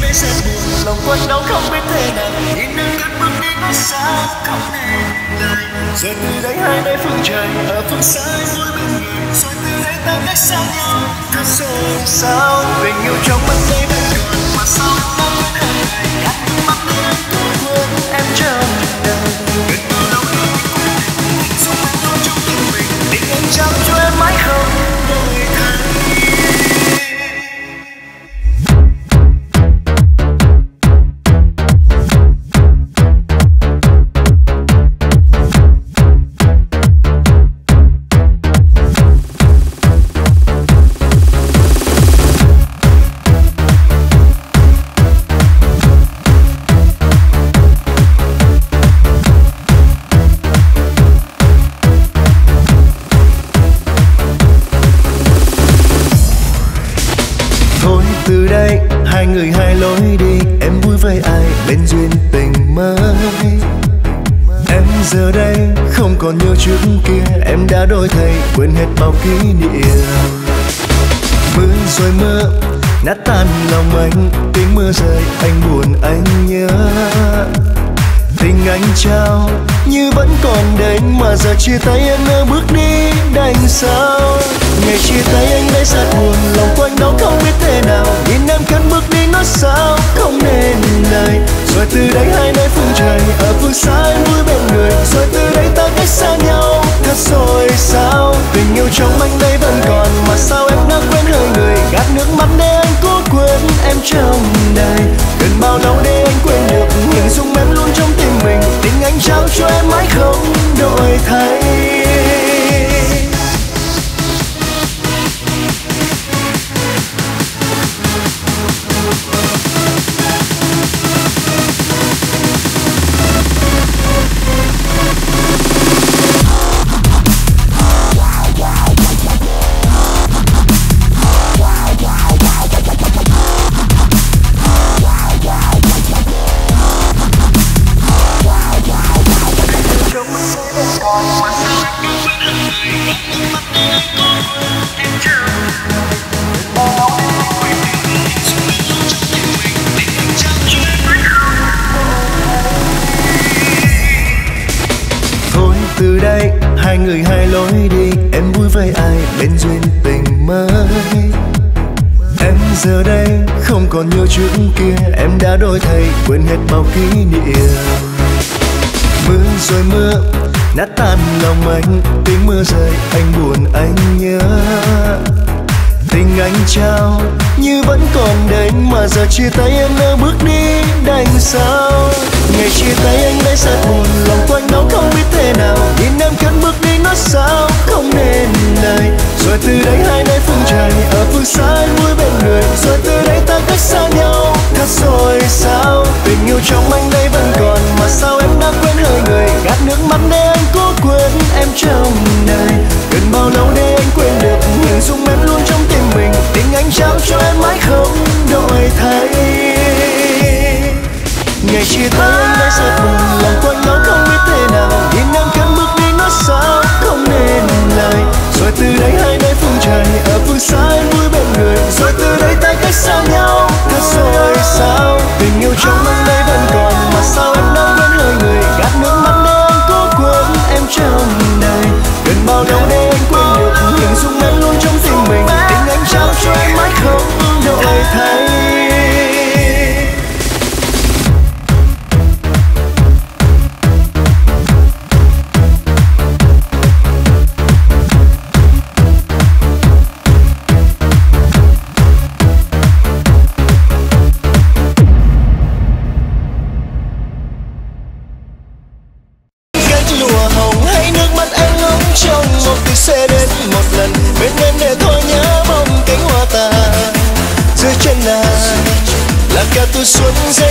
đây rất buồn, lòng quặn đau không biết thế nào. Nhìn em cất bước đi nói sao không nên lời. Rồi từ đây hai nơi phương trời, ở phương xa vui bên người. Rồi từ đây ta cách xa nhau, thật rồi sao? Tình yêu trong mắt đây vẫn còn, mà sao em đã quên hai ngày. Gạt nước mắt để anh cố quên em trong đời. Gần bao lâu đi quên em, hình dung em luôn trong tim mình. Tình em trao cho em mãi không đổi thay. Hai người hai lối đi, em vui với ai bên duyên tình mới. Em giờ đây không còn như trước kia, em đã đổi thay quên hết bao kỷ niệm. Mưa rồi mưa nát tan lòng anh, tiếng mưa rơi anh buồn anh nhớ. Tình anh trao như vẫn còn đến, mà giờ chia tay em nỡ bước đi đành sao. Ngày chia tay anh đã rất buồn, lòng quanh đó không biết thế nào. Nhìn em cất bước đi nói sao không nên lời. Rồi từ đây hai nơi phương trời, ở phương xa em vui bên người. Rồi từ đây ta cách xa nhau, thật rồi sao? Tình yêu trong anh đây vẫn còn, mà sao em đã quên hơi người. Gạt nước mắt để anh cố quên em trong đời. Gần bao lâu để anh quên được, hình dung em luôn trong tim mình. Tình anh trao cho em mãi không đổi thay. Từ đây hai người hai lối đi, em vui với ai bên duyên tình mới. Em giờ đây không còn như trước kia, em đã đổi thay quên hết bao kỷ niệm. Mưa rồi mưa nát tan lòng anh, tiếng mưa rơi anh buồn anh nhớ. Tình anh trao như vẫn còn đến, mà giờ chia tay em nỡ bước đi đành sao. Ngày chia tay anh đã rất buồn, lòng quanh đó không biết thế nào. Nhìn em cất bước đi nói sao không nên lời. Rồi từ đây hai nơi phương trời, ở phương xa anh vui bên người. Rồi từ đây ta cách xa nhau, thật rồi sao? Tình yêu trong anh đây vẫn còn, mà sao em đã quên hơi người. Gạt nước mắt để anh cố quên em trong đời. Gần bao lâu để anh quên được, hình dung em luôn trong tim mình. Tình anh trao cho em mãi không đổi thay. Ngày chia tay anh đã rất buồn, lòng quanh đó không biết thế nào. Nhìn em cất bước đi nói sao không nên lời. Rồi từ đây hai nơi phương trời, ở phương xa anh vui bên người. Rồi từ đây ta cách xa nhau, thật rồi sao? Tình yêu trong anh đây vẫn còn, mà sao em đã quên hơi người. Gạt nước mắt để anh cố quên em trong đời. Gần bao lâu để anh quên được, hình dung em luôn trong tim mình. Tình anh trao cho em mãi không đổi thay. Sẽ đến một lần bên em để thôi nhớ bông cánh hoa tàn. Dưới chân là cả tuổi xuân.